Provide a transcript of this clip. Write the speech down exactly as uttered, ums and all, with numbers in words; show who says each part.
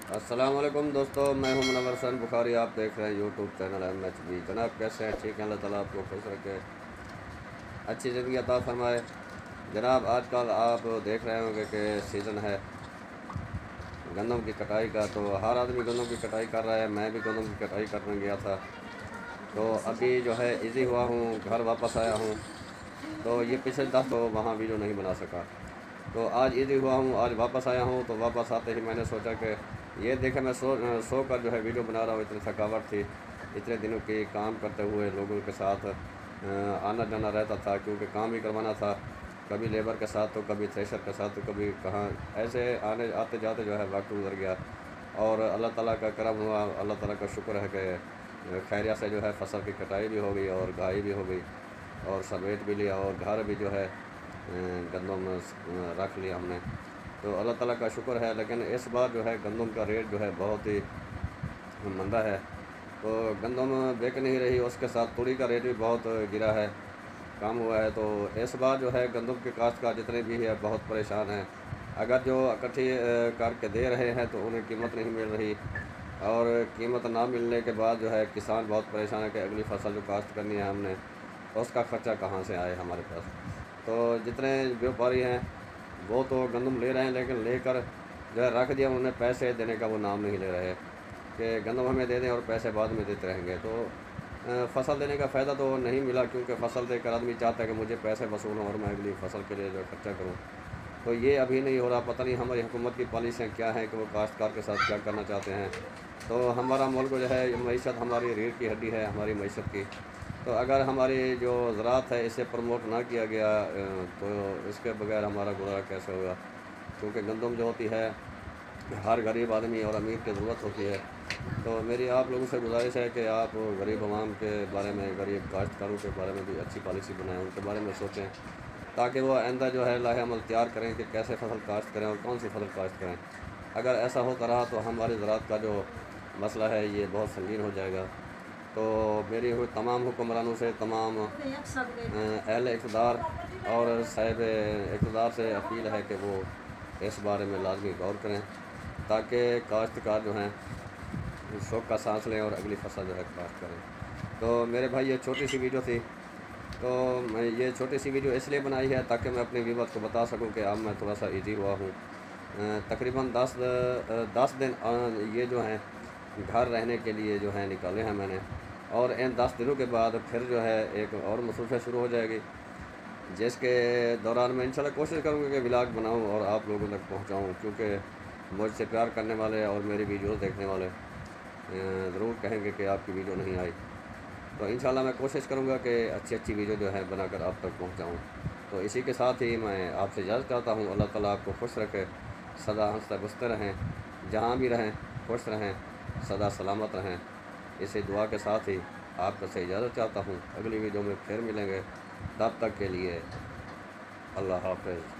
Speaker 1: السلام علیکم دوستو، میں ہوں منور حسین بخاری۔ آپ دیکھ رہے ہیں YouTube channel M H B. جناب کیسے ہیں؟ ٹھیک ہیں؟ اللہ تعالیٰ آپ کو خوش رکھے، اچھی زندگی عطا فرمائے۔ جناب آج کل آپ دیکھ رہے ہوں گے کہ سیزن ہے گندم کی کٹائی کا، تو ہر آدمی گندم کی کٹائی کر رہا ہے۔ میں بھی گندم کی کٹائی کرنے گیا تھا، تو ابھی جو ہے ایزی ہوا ہوں، گھر واپس آیا ہوں۔ تو یہ پچھلے دس تو وہاں ویڈیو نہیں بنا سکا، تو آج ایزی ہوا ہوں، آج واپس آیا ہوں۔ تو واپس آتے ہی میں نے سوچا کہ یہ دیکھیں میں سو سو کر جو ہے ویڈیو بنا رہا ہوں۔ اتنی تھکاوٹ تھی، اتنے دنوں کی کام کرتے ہوئے لوگوں کے ساتھ آنا جانا رہتا تھا، کیونکہ کام بھی کروانا تھا، کبھی لیبر کے ساتھ تو کبھی تھریشر کے ساتھ تو کبھی کہاں، ایسے آنے آتے جاتے جو ہے وقت گزر گیا۔ اور اللہ تعالیٰ کا کرم ہوا، اللہ تعالیٰ کا شکر ہے کہ خیریت سے جو ہے فصل کی کٹائی بھی ہو گئی اور گھائی بھی ہو گئی اور سمیٹ بھی لیا، اور گھر بھی جو ہے گندم رکھ لیا ہم نے، تو اللہ تعالیٰ کا شکر ہے۔ لیکن اس بار جو ہے گندم کا ریٹ جو ہے بہت ہی مندہ ہے، تو گندم بک نہیں رہی، اس کے ساتھ توری کا ریٹ بھی بہت گرا ہے، کم ہوا ہے۔ تو اس بار جو ہے گندم کے کاشتکار جتنے بھی ہے بہت پریشان ہیں۔ اگر جو اکٹھی کر کے دے رہے ہیں تو انہیں قیمت نہیں مل رہی، اور قیمت نہ ملنے کے بعد جو ہے کسان بہت پریشان ہے کہ اگلی فصل جو کاشت کرنی ہے ہم نے، اس کا خرچہ کہاں سے آئے ہمارے پاس۔ تو جتنے بیوپاری ہیں وہ تو گندم لے رہے ہیں، لیکن لے کر جو ہے رکھ دیا، انہیں پیسے دینے کا وہ نام نہیں لے رہے کہ گندم ہمیں دے دیں اور پیسے بعد میں دیتے رہیں گے۔ تو فصل دینے کا فائدہ تو نہیں ملا، کیونکہ فصل دے کر آدمی چاہتا ہے کہ مجھے پیسے وصول ہوں اور میں اگلی فصل کے لیے جو خرچہ کروں، تو یہ ابھی نہیں ہو رہا۔ پتہ نہیں ہماری حکومت کی پالیسیاں کیا ہیں کہ وہ کاشتکار کے ساتھ کیا کرنا چاہتے ہیں۔ تو ہمارا ملک جو ہے معیشت ہماری ریڑھ کی ہڈی ہے ہماری معیشت کی، تو اگر ہماری جو زراعت ہے اسے پروموٹ نہ کیا گیا تو اس کے بغیر ہمارا گزارا کیسے ہوگا، کیونکہ گندم جو ہوتی ہے ہر غریب آدمی اور امیر کی ضرورت ہوتی ہے۔ تو میری آپ لوگوں سے گزارش ہے کہ آپ غریب عوام کے بارے میں، غریب کاشتکاروں کے بارے میں بھی اچھی پالیسی بنائیں، ان کے بارے میں سوچیں، تاکہ وہ آئندہ جو ہے لاہ عمل تیار کریں کہ کیسے فصل کاشت کریں اور کون سی فصل کاشت کریں۔ اگر ایسا ہوتا رہا تو ہماری زراعت کا جو مسئلہ ہے یہ بہت سنگین ہو جائے گا۔ تو میری ہوئی تمام حکمرانوں سے، تمام اہل اقتدار اور صاحب اقتدار سے اپیل ہے کہ وہ اس بارے میں لازمی غور کریں، تاکہ کاشتکار جو ہیں شوق کا سانس لیں اور اگلی فصل جو ہے کاشت کریں۔ تو میرے بھائی یہ چھوٹی سی ویڈیو تھی، تو میں یہ چھوٹی سی ویڈیو اس لیے بنائی ہے تاکہ میں اپنے ویورز کو بتا سکوں کہ اب میں تھوڑا سا ایزی ہوا ہوں۔ تقریباً دس دس دن یہ جو ہیں گھر رہنے کے لیے جو ہے نکالے ہیں میں نے، اور ان دس دنوں کے بعد پھر جو ہے ایک اور مصروفیت شروع ہو جائے گی، جس کے دوران میں انشاءاللہ کوشش کروں گا کہ ولاگ بناؤں اور آپ لوگوں تک پہنچاؤں، کیونکہ مجھ سے پیار کرنے والے اور میری ویڈیوز دیکھنے والے ضرور کہیں گے کہ آپ کی ویڈیو نہیں آئی۔ تو انشاءاللہ میں کوشش کروں گا کہ اچھی اچھی ویڈیو جو ہے بنا کر آپ تک پہنچاؤں۔ تو اسی کے ساتھ ہی میں آپ سے اجازت چاہتا ہوں۔ اللہ تعالیٰ آپ کو خوش رکھے، سدا ہنستے بستے رہیں، جہاں بھی رہیں خوش رہیں، سدا سلامت رہیں۔ اسی دعا کے ساتھ ہی آپ سے اجازت چاہتا ہوں، اگلی ویڈیو میں پھر ملیں گے، تب تک کے لیے اللہ حافظ۔